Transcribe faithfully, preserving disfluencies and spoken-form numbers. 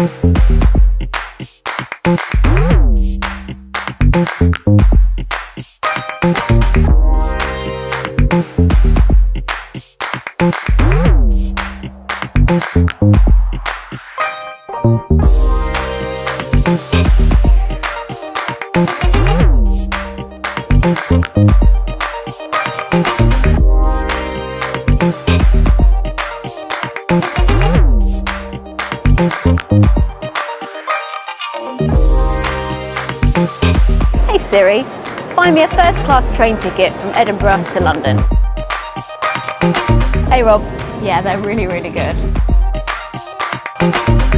Hey Siri, find me a first-class train ticket from Edinburgh to London. Hey Rob, yeah, they're really, really good.